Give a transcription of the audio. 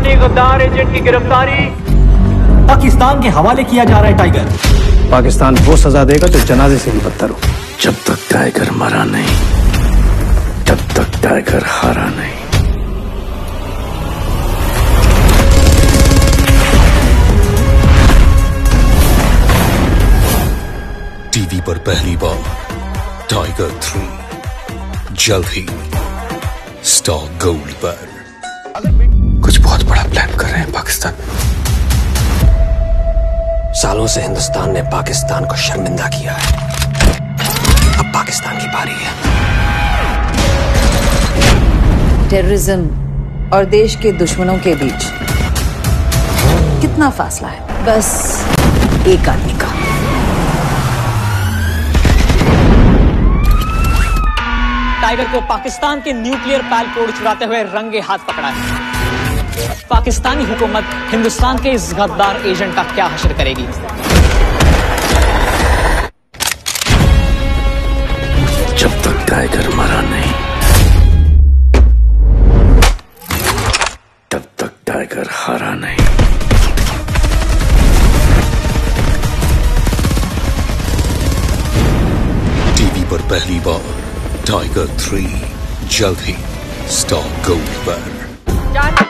पाकिस्तानी गद्दार एजेंट की गिरफ्तारी। पाकिस्तान के हवाले किया जा रहा है टाइगर। पाकिस्तान वो सजा देगा जो जनाजे से भी बदतर हो। जब तक टाइगर मरा नहीं, तब तक टाइगर हारा नहीं। टीवी पर पहली बार टाइगर 3 जल्द ही स्टार गोल्ड पर। कुछ बहुत बड़ा प्लान कर रहे हैं पाकिस्तान। सालों से हिंदुस्तान ने पाकिस्तान को शर्मिंदा किया है, अब पाकिस्तान की बारी है। टेररिज्म और देश के दुश्मनों के बीच कितना फासला है? बस एक आदमी का। टाइगर को पाकिस्तान के न्यूक्लियर पैलकोड चुराते हुए रंगे हाथ पकड़ा है। पाकिस्तानी हुकूमत हिंदुस्तान के इस गद्दार एजेंट का क्या हश्र करेगी? जब तक टाइगर मरा नहीं, तब तक टाइगर हारा नहीं। टीवी पर पहली बार टाइगर 3 जल्द ही स्टार गोल्ड पर।